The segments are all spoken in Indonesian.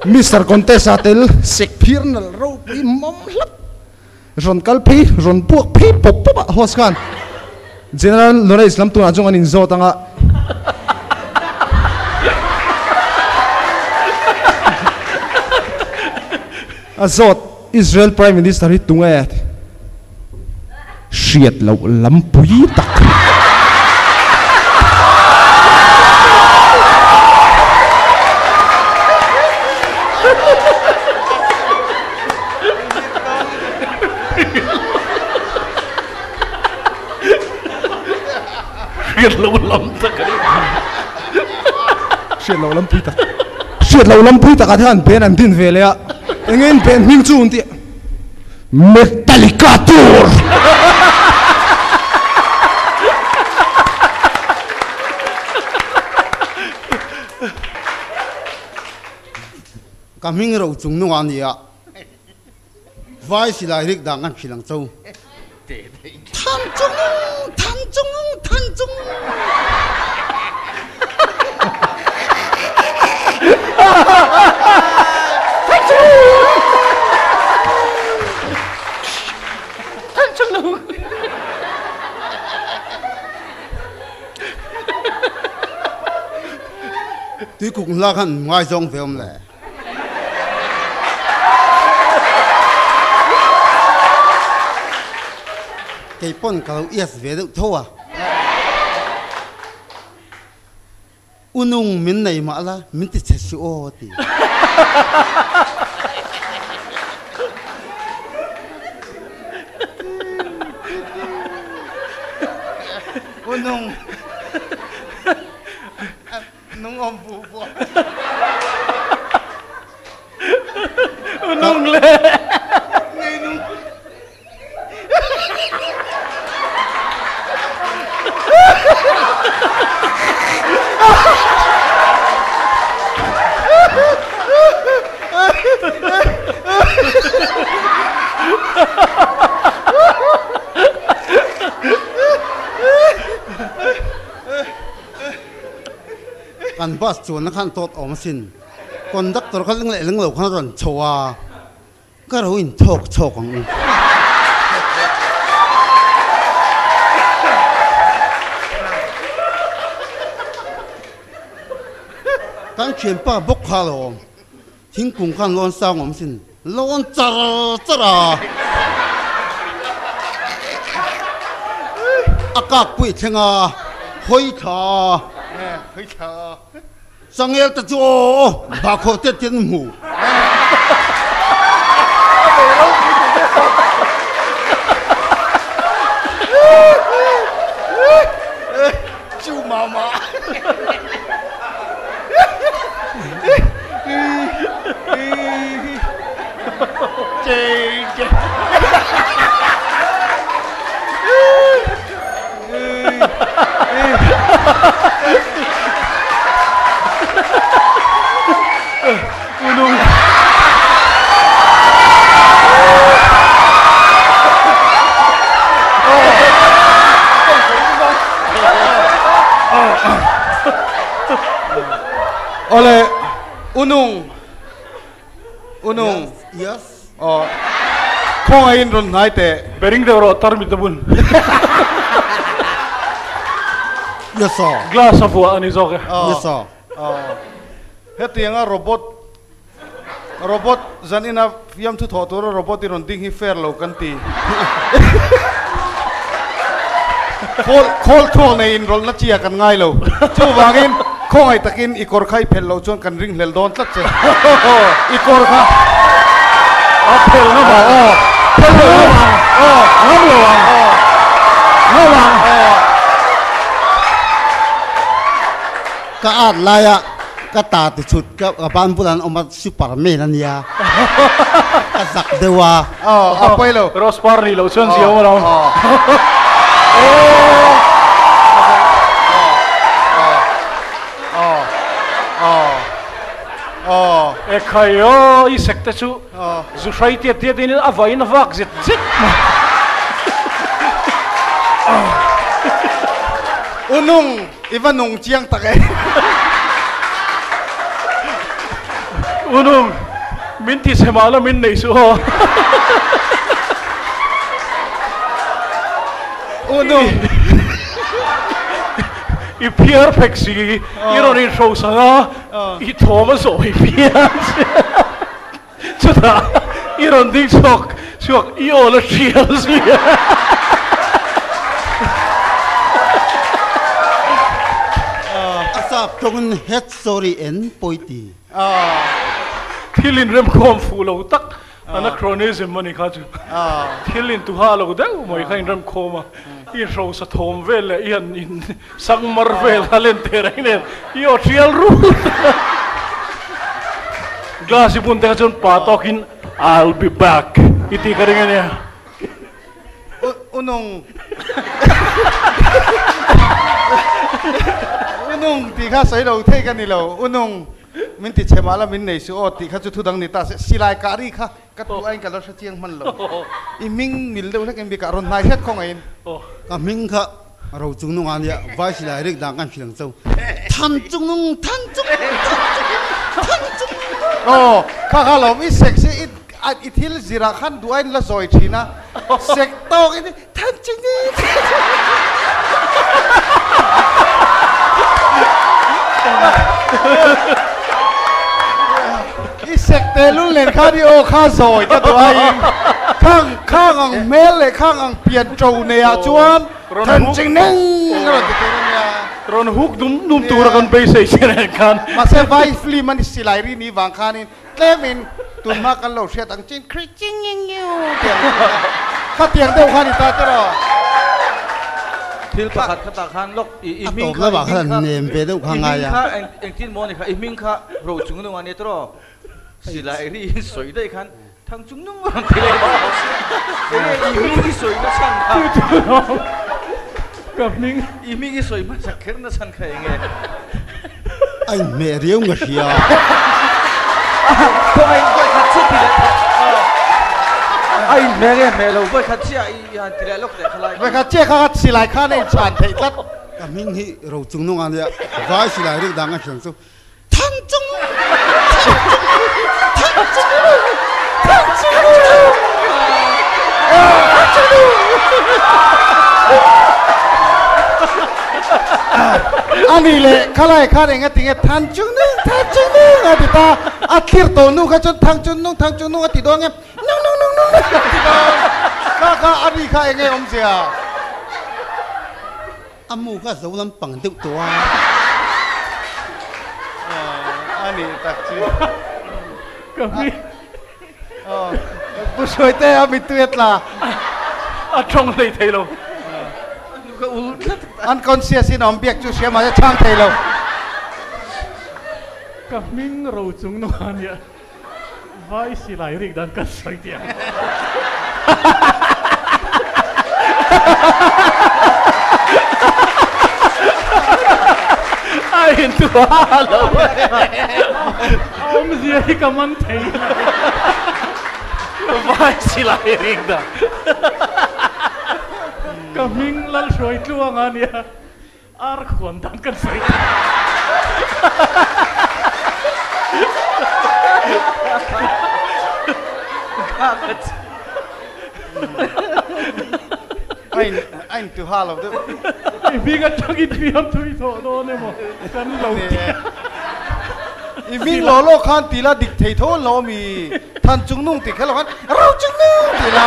Mr. Contessa tel sekpirnal ro pi momlat ron kalpi ron puak pi pop pop hos kan General Lora Islam tu ajong anin zo tanga azot Israel Prime Minister hitunga shit lo lampui tak Shit lo lamtak kan. Shit lo lampui tak. Shit lo lampui tak kan pen an din vele ya. Engin pen ming chu unti. Metallica tour. Kaming ro chung nu an ya. Vai si lai rik dang an philang chau. Than chung. Tuy cũng là khăn ngoài dòng về ông lẽ cái bọn cầu yes về được thôi à unung min này mà là min thì chết số thì unung nung om bu bu Unung le. kan bus chuan na khan tot om sin conductor khan leng lo khan ron chowa ka ro in thok chok ang kan chen pa bok kha lo thing kung khan lon sang om sin lon chara akak pui thenga hoi tha sang el ta cho ba kho te tin mu chu mama Ole unung yes oh khong ain ron nai te Bering de ro tar mi tabun. yes sir Glass of wa ani zoke. yes sir hetianga robot zanina fiam thu tho to robot iron ding hi fair lo kan ti khol thong nei in rol na chia kan ngai lo chu wangin khong ai takin ikor khai phel lo chon kan ring hlel don tlat che ikor kha a phel na ba phel lo ngam lo ngam ka at laya ka ta ti chut ka ban bulan omat superman an ya ka zak dewa apoi lo Ross Parley lo chon siaw mo raw. E khayo I sekte chu zu shai ti din avai na vak zit unung ivanung chiang tak unung minti semala min nei su ho unung i perfect si iron in show sanga i thomas o i pian chuta iron ding sok i all a shield asap tong head sorry en poiti thilin rem khom fulo tak anachronism mani kha chu thilin tu ha lo deu moi khain rem khoma i ro sa thom vel ian in sangmar vel halen teraine io trial ru glass ipun te chon patokin I'll be back iti karingane unung unung ti kha sai lo thei kan ni lo unung min ti chema la min nei su o ti kha chu thu dang ni ta silai ka ri kha ka tu ain ka lo sa chiang man lo i ming mil de la kan bi ka ron nai het khong ain ka ming kha ro chung nung an ya vai si lai rik dang kan philang chau than chung nung oh kha lo mi sexy it thil zira khan duain la zoi thina sek to ini than chung ni isek telun len kha di o kha zoi ta tu ai khang ang mel le khang ang pian trou ne a chuan than ching neng lo ti tu ne ron huk dum tur kan be sei chen kan ma se vai fli man silai ri ni wang khanin tlemin tun ma kan lo hriat ang chin kri ching ing yu kha tiang deu khan ta ta ro thil pakhat khata khan lok i ming kha ba khan nem pe deu kha nga ya eng tin mo ni kha i ming kha ro chung nu ani tro silai ri soi dai khan thang chung nu ang thile ba i ming ki soi na san kha กับนิ่ง i ming ki soi ma sakher na san kha enge ai me riu nga hia ko ai ko khat chu tile ai me lo ko khat chi ai han tile lok de khalai ve kha che kha silai khan nei chan thei tat ka ming hi ro chung nung an ya vai si lai rik dang kan philang chau than chung ani le khalai khan eng ating e than chung nu ati ta akhir to nu kha chon thang chung nu ati do nge nung ka ani kha eng e om sia amu kha zo lam pang deu to ani tak chi กับนิ่ง bu soi te a mi tuet la อะช่องเลยไทยเรา ko ul unconscious in om biak chu sia ma chang thei lo กับนิ่งเราจุงนวลเนี่ยไว้สิไหลริกดันกันใส่เดียว ไอ้เห็นตัวเราอมเสียที่กำมันไทยไว้สิไหลริกดันกับนิ่งลัลช่วยตัวงานเนี่ยอาร์ขวนดันกันใส่ ein tu halo de Ibiga changi triam thui tho do ne mo kan lo i ming lo khan ti la dik thei tho lo mi than chung nung ti khalo khan ro chung nung ti la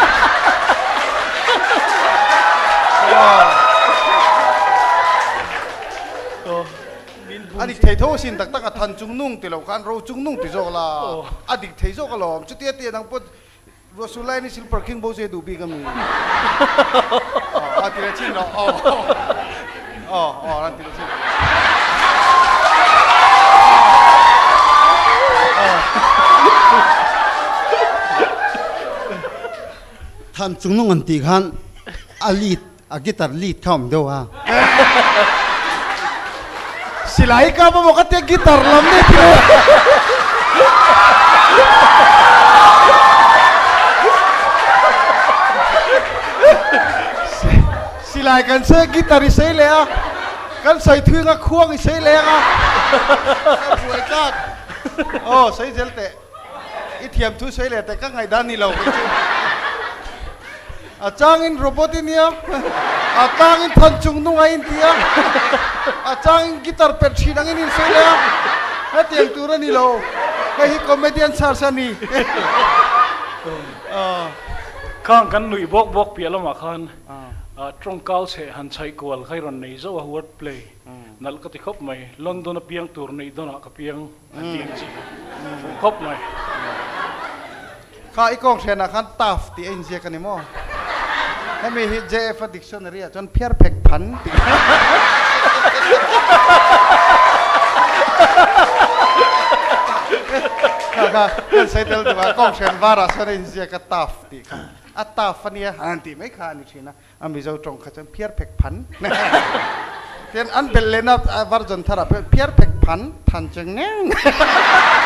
adik thei tho sin tak tak than chung nung ti lo khan ro chung nung ti zo la adik thei zo ka lo chu ti ti nang pot Rasulai ni silver king bo se du bi kami ti la chin lo ran ti la chin than chung nung an ti khan a lead a guitar lead kham do ha silai ka ba mo ka te guitar lam ne ti silai kan se guitar sei le a กันใส่ถือกับควงอีใส่แรงอ่ะป่วยกัดโอ้ใส่เจลเตะอีเทียมทุใส่เลยแต่ก็ไงด้านนี้เราอาจารย์อินโรบอทเนี่ยอาจารย์อินทันจุงนุ่งอินเดียอาจารย์อินกีตาร์เป็ดชีนังอินใส่เลยแล้วเตียงตัวนี้เราไอ้คอมเมดี้ซาร์ซานีข้างกันหนุ่ยบอกเปียละมาคันตรงก้าวเสหันใช้กวลใครรันในเจ้าหัวเพลย์นั่นก็ที่คบไหมลอนดอนเปียงตัวในดอนกับเปียงเตียงจีคบไหมข้าอีกองเชนะคันตัฟที่เอ็นเซียกันนี่มั้งให้มีฮิตเจฟดิกชันนารีจนเพียร์เพกพันค่ะใส่เตลตัวกองเชนวาระส่วนเอ็นเซียกับตัฟที่ค่ะอัตตาฟันเนี่ยอันที่ไม่ขาดนี่ใช่นะอามิเจ้าตรงเขาจะเพียร์เพกพันเทียนอันเป็นเลนับวาร์จนทาราเพียร์เพกพันทันจังเงี้ย